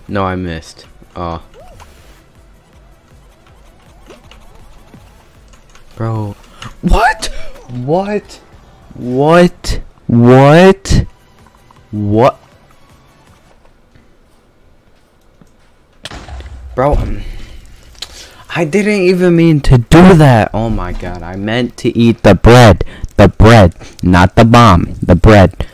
No, I missed. Oh. Bro. What? What? What? What? What? Bro, I didn't even mean to do that. Oh my god, I meant to eat the bread. The bread, not the bomb. The bread.